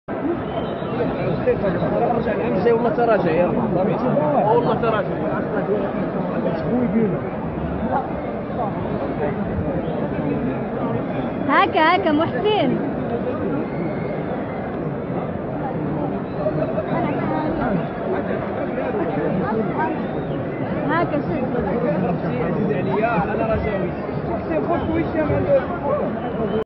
والله تراجع يا والله تراجع. هكا هكا محسن. هكا شد. انا رجاوي.